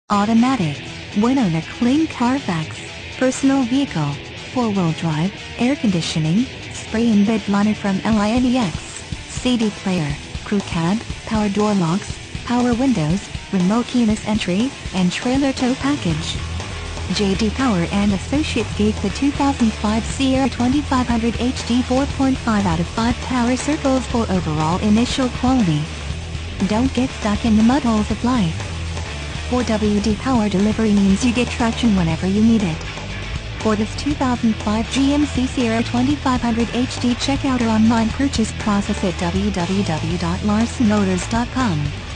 automatic, one-owner clean Carfax, personal vehicle, four-wheel drive, air conditioning, spray and bed liner from LINEX, CD player, crew cab, power door locks, power windows, remote keyless entry, and trailer tow package. J.D. Power and Associates gave the 2005 Sierra 2500 HD 4.5 out of 5 power circles for overall initial quality. Don't get stuck in the mud holes of life. 4WD Power delivery means you get traction whenever you need it. For this 2005 GMC Sierra 2500 HD, check out our online purchase process at www.larsenmotors.com.